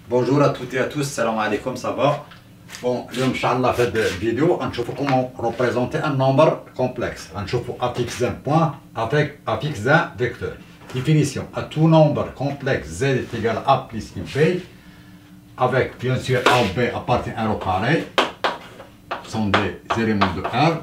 Bonjour à toutes et à tous, salam alaikum, ça va? Bon, Inch'Allah, fait de vidéo, on va comment représenter un nombre complexe. On va fixer un point avec fixer un vecteur. Définition, à tout nombre complexe z est égal à a plus b, avec bien sûr a ou b appartient à un au carré, sont des éléments de R.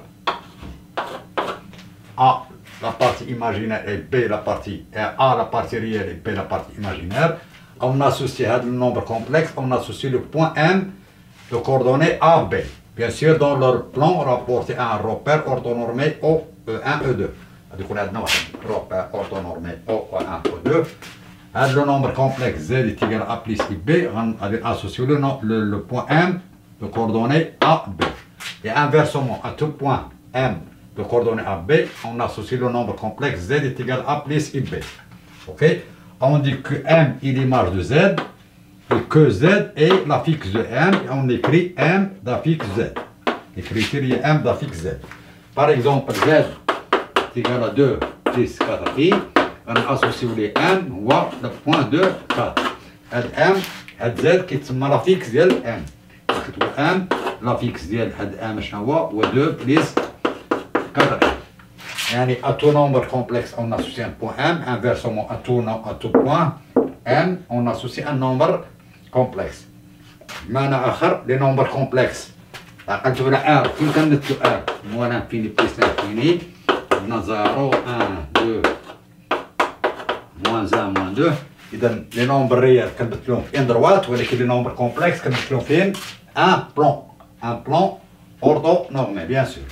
A, la partie imaginaire, et B, la partie, A, la partie réelle, et B, la partie imaginaire. On associe à le nombre complexe, on associe le point M de coordonnées A, B. Bien sûr, dans leur plan rapporté à un repère orthonormé O1, E2. Donc, on a un repère orthonormé O1, O2. Le nombre complexe Z est égal à A plus B. On associe le point M de coordonnées A, B. Et inversement, à tout point M de coordonnées A, B, on associe le nombre complexe Z est égal à A plus B. Ok? On dit que M est l'image de Z, et que Z est la fixe de M, et on écrit M d'affixe Z. Les critères M d'affixe Z. Par exemple, Z est égal à 2 plus 4i, on associe les M, ou le point de 4. M, Z qui est la fixe de M. M, la fixe de M, ou 2 plus 4i. Yani à tout nombre complexe, on associe un point M. Inversement, à tout point M, on associe un nombre complexe. Maintenant, les nombres complexes. Quand tu veux la R, qui est le R, moins l'infini plus l'infini. On a 0, 1, 2, moins 1, moins 2. Les nombres réels, quand tu as une droite, ou les nombres complexes, quand tu as un plan orthonormé, bien sûr.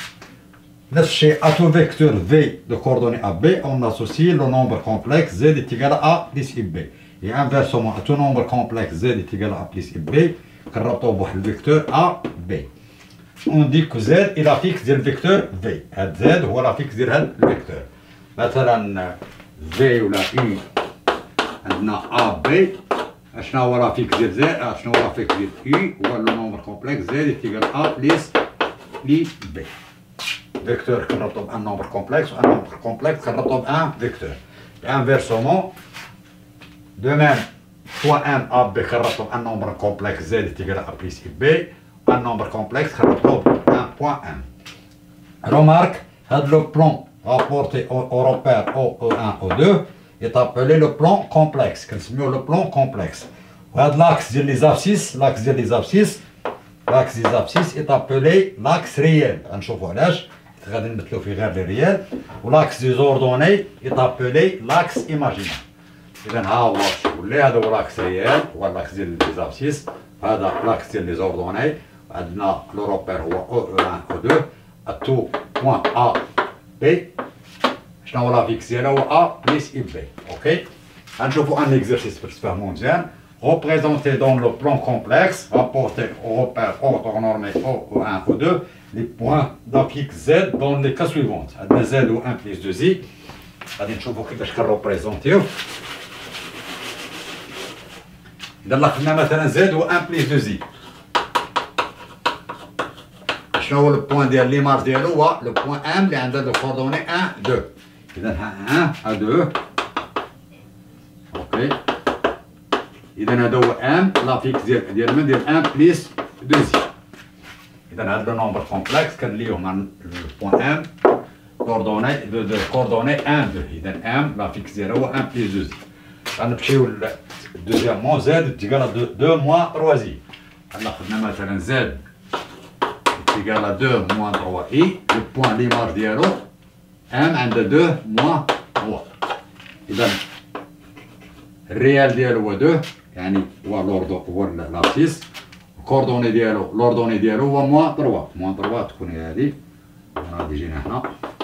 À tout vecteur V de coordonnées AB, on associe le nombre complexe Z est égal à A plus B. Et inversement, à tout nombre complexe Z est égal à A plus B, on rapporte le vecteur A, B. On dit que Z est la fixe du vecteur V. Z est la fixe du vecteur. Maintenant, V ou la U, on a A, B. شنو هو la fixe de Z, شنو هو la fixe de U, ou le nombre complexe Z est égal à A plus B. Vecteur qui retrouve un nombre complexe, un nombre complexe qui retrouve un vecteur. Et inversement, de même, point M A B qui retrouve un nombre complexe Z est égal à A plus B, un nombre complexe qui retrouve un point M. Remarque, le plan rapporté au repère O1, O2 est appelé le plan complexe, qui se met le plan complexe. L'axe des abscisses, l'axe des abscisses est appelé l'axe réel. غادي نمثلو في غير الريال والاكس ديزوردوني يتابلي لاكس ايماجينير. اذا ها هو ولا هذا هو لاكس ريال هو لاكس ديال ليزابسيس، هذا لاكس ديال ليزوردوني. عندنا لو روبير هو او 1 او 2 تو بوان ا بي. شنو هو لا فيكس ديالها هو ا بليس اي بي. اوكي غنشوفو ان اكزرسيس باش تفهمو مزيان. Représenter dans le plan complexe, rapporter au repère orthonormé O1, O2, les points d'affixe Z dans les cas suivants. Z ou 1 plus 2i. غادي نشوفوا كيفاش كنريبريزونتيو. إذا خدنا مثلا Z و 1 plus 2i. شنو هو البوان ديال ليماج ديالو؟ هو لو بوان M اللي عندها لو كوردوني 1 2. إذا ها 1 2. اوكي. إذا هذا هو M لا فيكس ديال من ديال 1 بليس 2i. إذا هذا لو نومبر كومبلكس كنليو مع البوان M كوردوني دو كوردوني 1 2. إذا M لا فيكس ديالها هو 1 بليس 2i. غنمشيو دوزيامون Z تيكال 2 موان 3i. هلا خدنا مثلا Z تيكال 2 موان 3i. لو بوان ليماج ديالو M عندها 2 موان 3. إذا الريال ديالو هو 2 يعني هو لوردو هو لابسيس. الكوردوني ديالو لوردوني ديالو هو موان 3. موان 3 تكون هي هادي غادي يجينا هنا.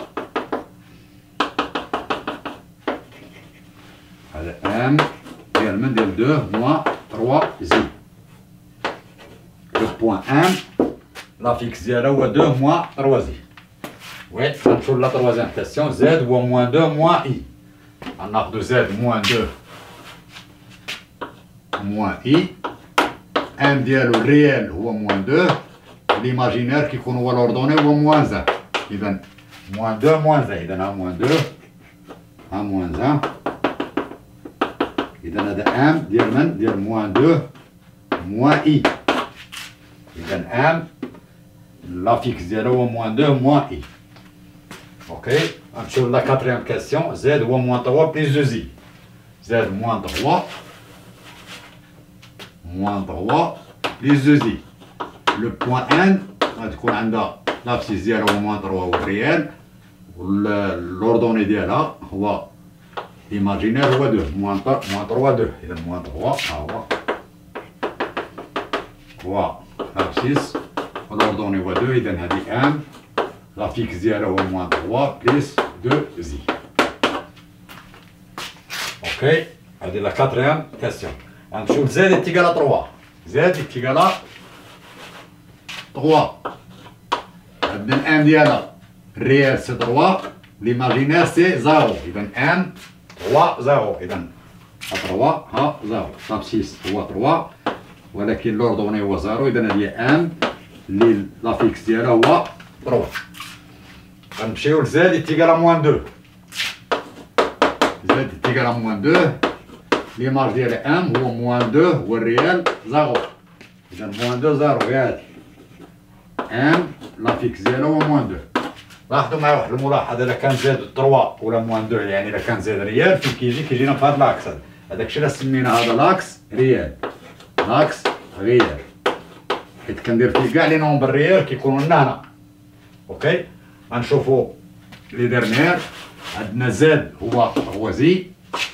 هذا ام ديال من ديال 2 موان 3 زي. لو بوان ام لا فيكس ديالها هو 2 موان 3 زي. وي غنمشيو لا تروازيام كاستيون. زد هو موان 2 موان اي. غناخدو زد موان 2 موان اي. M ديالو الريال هو موان 2. ليماجينير كيكون هو لوردوني هو موان 1. إذا موان 2 موان 1. إذا ها موان 2 ها موان 1 إذا هذا ام ديال من؟ ديال موان 2 موان اي. إذا ام لافيكس ديالو هو موان 2 موان اي. اوكي غنمشيو لا كاتريام كاستيون. زد هو موان 3 بليس 2 زي. زد موان 3 موان 3 بليس 2 زي. لو بوان ان غتكون عندها لابسيس ديالها هو موان 3 هو الريال، والوردوني ديالها هو ايماجينير هو 2 موان 3 2. إذا موان 3 ها هو لابسيس والوردوني هو 2. إذا هادي ام لا فيكس ديالها هو موان 3 بليس 2 زي. اوكي هادي لا كاتريام كاستيون. غنمشيو لزاد إتيكالا 3. زاد إتيكالا 3. عندنا الام ديالها الريال سي 3 ليماجينير سي 0. إذا ام 3 0. إذا 3 ها 0 لابسيس هو 3 ولكن لوردوني هو 0. إذا هادي ام اللي لافيكس ديالها هو 3. غنمشيو لزاد إتيكالا موان 2. زاد إتيكالا موان 2 ليماج ديال ام هو موان 2 هو الريال 0. إذا موان 2 0 هي هادي ام لافيكس ديالها هو موان 2. لاحظوا معايا واحد الملاحظه، الا كان زاد 3 ولا موان 2 يعني الا كان زاد ريال فين كيجينا في هذا لاكس. هذاك الشيء اللي سمينا هذا لاكس ريال، لاكس ريال، حيت كندير فيه كاع لي نومبر ريال كيكونوا لنا هنا. اوكي غنشوفوا لي ديرنيير. عندنا زاد هو زي،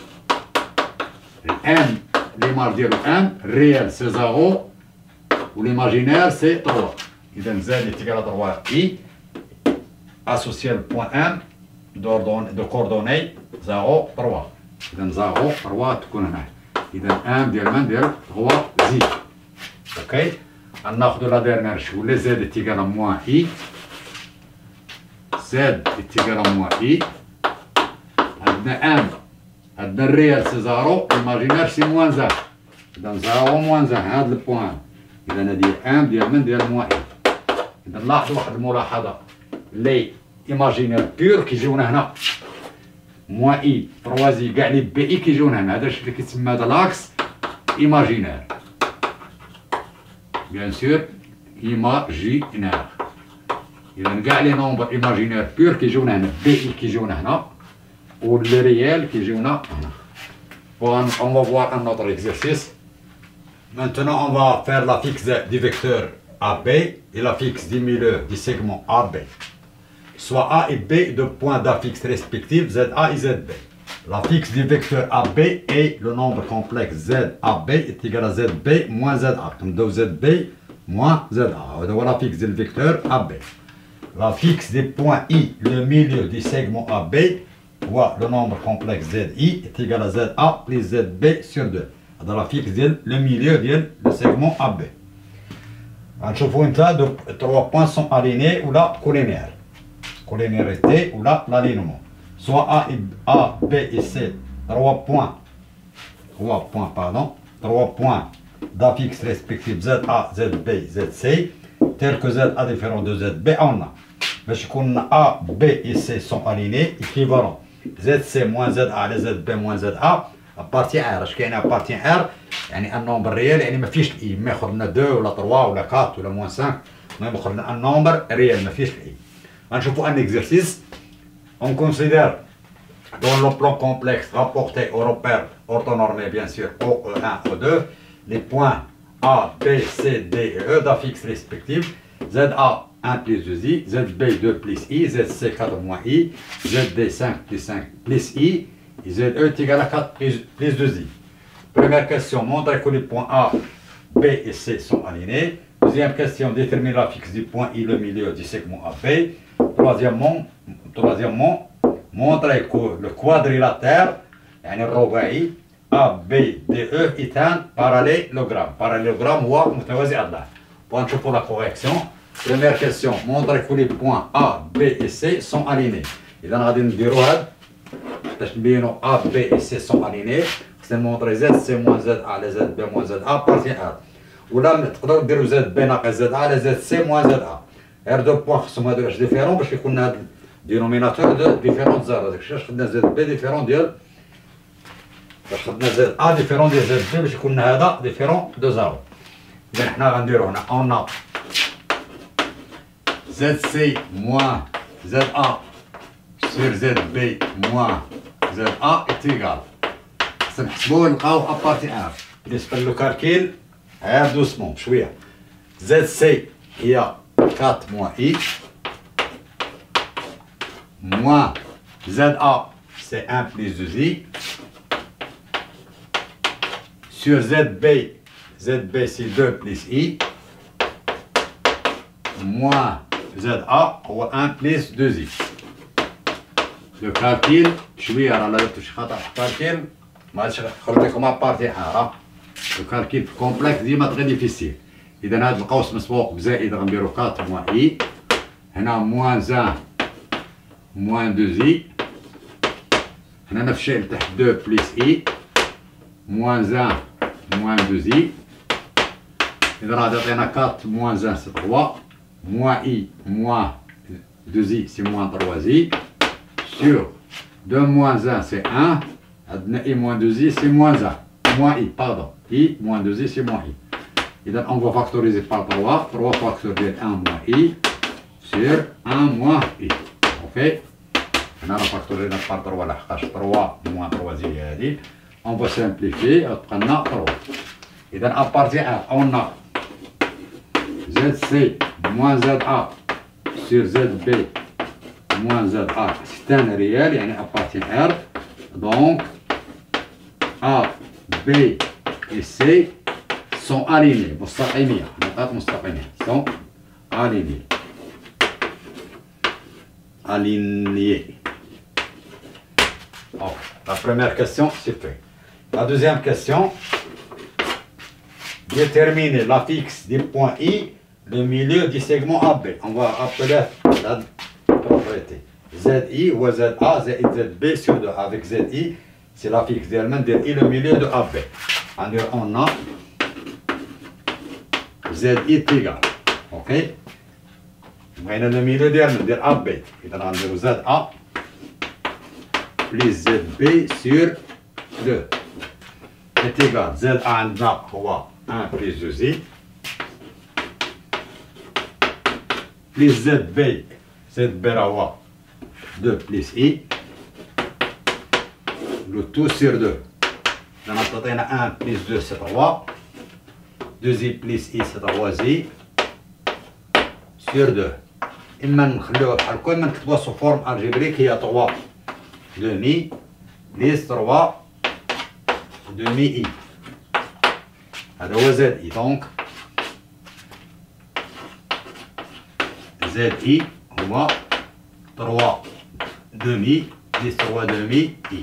الام ليماج ديالو ام، الريال سي 0 وليماجينير سي 3. إذا زاد إتيكالا 3 اي associé le point M de coordonnées 0 3. إذا 0 3 تكون هنا. إذا ام ديال من؟ ديال 3 زي. اوكي غناخدو لا ديرنيير شو لي زد إتيكالا موان اي. زد إتيكالا موان اي. عندنا ام، عندنا الريال سي 0 ايماجينير سي موان 0. إذا 0 موان 0 هاد البوان. إذا هادي ام ديال من؟ ديال موان اي. إذا لاحظوا واحد الملاحظة، لي ايماجينير بيور كيجيونا هنا موان اي 3 زي كاع لي بي اي كيجيونا هنا. هذا الشيء اللي كيتسمى هذا لاكس ايماجينير. بيان سور ايماجينير. إذا كاع لي نومبر ايماجينير بيور كيجيونا هنا، بي اي كيجيونا هنا واللي ريال كيجيونا هنا. On va voir un autre exercice. Maintenant on va faire la fixe du vecteur AB et la fixe du milieu du segment AB. Soit A et B de points d'affixe respectifs ZA et ZB. La fixe du vecteur AB est le nombre complexe ZAB est égal à ZB moins ZA. Comme de ZB moins ZA. Voilà la fixe du vecteur AB. La fixe des points I, le milieu du segment AB, voit le nombre complexe ZI est égal à ZA plus ZB sur 2. Dans la fixe le milieu du segment AB. غنشوفوا انت 3 points sont alignés ou la collinaire. Collinéarité ou l'alignement. Soit A, B et C, 3 points d'affixe respectifs ZA, ZB, ZC, tels que ZA différent de ZB, on a. Mais qu'on a A, B et C sont alignés, équivalents. ZC moins ZA, les ZB moins ZA, appartient R. Je connais appartient R, يعني un nombre réel, يعني ما فيش I. ما ياخذ 2 ولا 3 ولا 4 ولا moins 5, ما ياخذ un nombre réel, ما فيش I. غنشوفوا un exercice. On considère dans le plan complexe rapporté au repère orthonormé bien sûr OE1, O2, les points A, B, C, D et E d'affixe respectifs. ZA 1 plus 2i, ZB 2 plus i, ZC 4 moins i, ZD 5 plus 5 plus i, et ZE est égal à 4 plus 2i. Première question, montrez que les points A, B et C sont alignés. Deuxième question, détermine la fixe du point I, le milieu du segment AB. Troisièmement, montrer que le quadrilatère, يعني الرباعي ABDE est un parallélogramme. Parallélogramme هو متوازي أضلاع. ونشوفوا la correction. Première question, montrer que les points A, B et C sont alignés. إذا غادي نديرو هاد باش نبينو A, B et C sont alignés. خصنا نمونطري ZC moins ZA على ZB moins ZA بارتي R. ولا تقدروا ديروا ZB ناقص ZA على ZC moins ZA. غير دو بوان خصهم هادو واش ديفيرون باش يكون هاد الدينوميناتور دو ديفيرون زيرو. داكشي علاش خدنا ZB ديفيرون ديال باش خدنا زد ا ديفيرون ديال زد بي باش يكون هذا ديفيرون دو زيرو. اذا حنا غنديرو هنا اون زد سي موان زد ا سير زد بي موان زد ا ايتيغال. خصنا نحسبوه ونلقاو ابارتي ان. بالنسبه لو كالكيل غير دوسمون بشويه. زد سي هي 4 موان اي moins ZA, c'est 1 plus 2i, sur ZB, ZB c'est 2 plus i, moins ZA, ou 1 plus 2i. Le calcul, شوية راه لا درتو شي خطأ في الكالكيل، ما غاديش نخرج لكم ابارتي راه لو كالكيل كومبلكس ديما تغي ديفيسيل. إذا هاد القوس مسبوق بزائد غنديرو 4 موان i، هنا موان 1 moins 2i, هنا نفس الشيء لتحت 2 بليس i, moins 1 moins 2i, إذا راه تعطينا 4 moins 1 c'est 3, moins i moins 2i c'est moins 3i, sur 2 moins 1 c'est 1, عندنا i moins 2i c'est moins 1, moins i, pardon, i moins 2i c'est moins i. إذا on va factoriser par 3, 3 facteurs ديال 1 moins i, sur 1 moins i. اوكي هنا راه فاكتورينا بار 3 لحقاش 3 موان 3 زي هادي اون فو سامبليفي تبقى لنا 3. اذا ابارتي ان اون زد سي موان زد ا سير زد بي موان زد ا ستان ريال يعني ابارتي ار. دونك ا بي اي سي سون اليني مستقيميه، نقاط مستقيميه سون اليني aligné. Oh, la première question, c'est fait. La deuxième question, déterminer la fixe du point I, le milieu du segment AB. On va appeler la propriété. ZI ou ZA, ZB sur 2. Avec ZI, c'est la fixe d'elle-même de I, le milieu de AB. On a ZI est égal. OK? بغينا لو ميلو ديالنا ندير ا بي، اذا غنديرو زد ا بليس زد بي سور 2 ايتيغال زد ا عندنا هو 1 بليس 2 زي بليس زد بي راه هو 2 بليس اي لو تو سور 2. اذا تعطينا 1 بليس 2 سي 3 2 زي بليس اي سي 3 زي سور 2. إما نخليوها بحال هكا إما نكتبوها سو فورم الجبريك هي 3 دومي بليس 3 دومي إي. هذا هو زد إي. دونك زد إي هو 3 دومي بليس 3 دومي إي.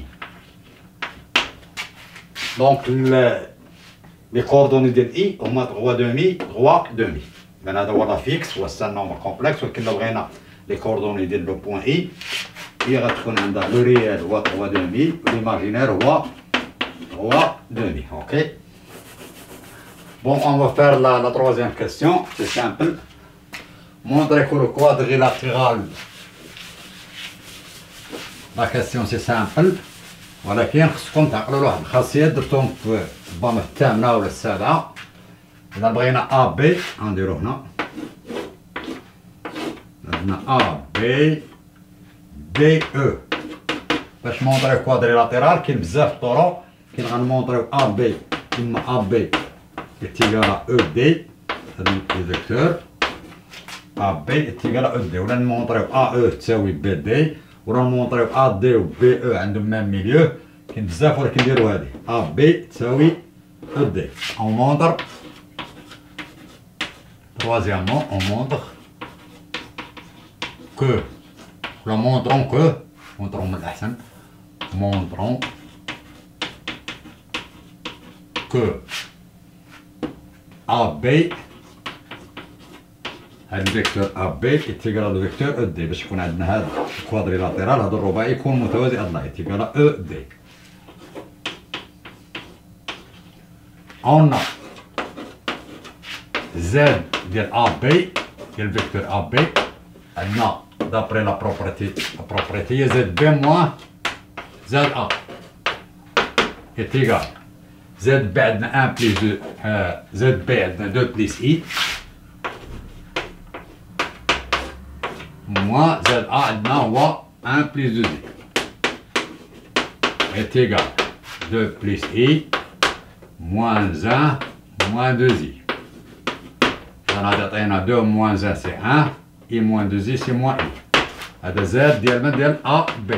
دونك لي كوردوني ديال إي هما 3 دومي 3 دومي. إذا هذا هو لا فيكس هو سا نومبر كومبلكس، ولكن لو بغينا لي كوردوني ديال لو بوان اي هي غتكون عندها لو ريال هو 3 دومي وليماجينير هو 3 دومي. اوكي بون اون فا فير لا تروازيام كيسيون سي سامبل. مونطري كو لو كوادريلاتيرال. لا كيسيون سي سامبل ولكن خصكم تعقلوا واحد الخاصيات درتهم في البام الثامنه ولا السابعه. إذا بغينا أ بي غنديرو هنا عندنا أ بي دي أو. باش مونطريو كوادريلاتيرال كاين بزاف الطرق. كاين غنمونطريو أ بي إما أ بي إتيغال أو دي هاد لي فيكتور أ بي إتيغال أو دي، ولا نمونطريو أ أو تساوي بي دي، ولا نمونطريو أ دي و بي أو عندهم ميم ميليو. كاين بزاف ولكن نديرو هادي أ بي تساوي أو دي. أون مونطر troisièmement, on montre que, montrons que AB, le vecteur AB est égal au vecteur ED. باش يكون عندنا هذا الكوادريلاتيرال هذا الرباعي يكون متوازي الله est égal à ED. On a Z ديال AB ديال الفيكتور AB عندنا دابري لا بروبريتي هي ZB موان ZA. est égal ZB عندنا 1 plus 2 ZB عندنا 2 plus I moins ZA عندنا هو 1 plus 2I est égal 2 plus I moins 1 moins 2I. On a 2 moins 1 c'est 1 I moins 2I c'est moins I. هذا Z ديال A B.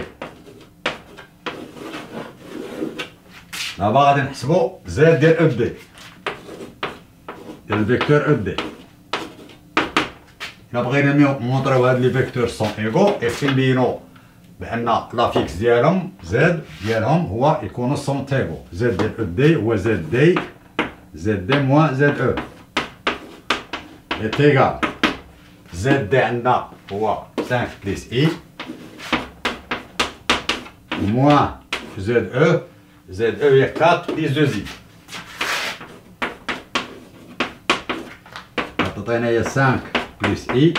دابا غادي نحسبو Z ديال E D ديال الفيكتور E D. إلا بغينا نمونطريو هاد لي فيكتور سون إيغو نبينو بأن لا فيكس ديالهم Z ديالهم هو يكونو سون تيغو. Z ديال E D هو Z D moins Z E est égal Z D عندنا هو 5 plus I moins ZE est 4 plus 2I. تعطينا هي 5 plus I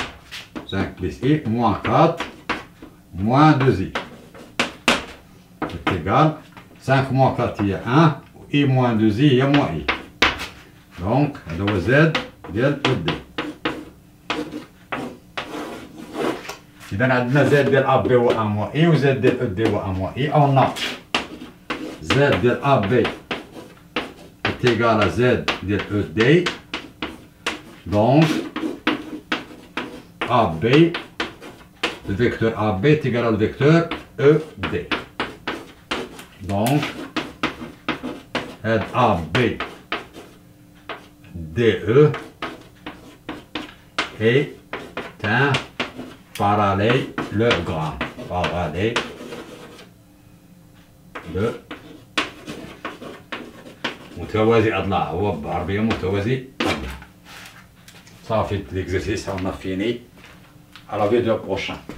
moins 4 moins 2I est égal 5 moins 4 هي 1 I moins 2I هي moins I. Donc هذا هو Z ديال E D. إذا عندنا Z ديال A B هو 1 moins I و Z ديال E D هو 1 moins I. On a Z ديال A B est égal à Z ديال E D. Donc AB, le vecteur AB est égal au vecteur ED. Donc AB DE est un parallélogramme. متوازي أضلاع هو بالعربية متوازي أضلاع. صافي l'exercice on a fini. À la vidéo prochaine.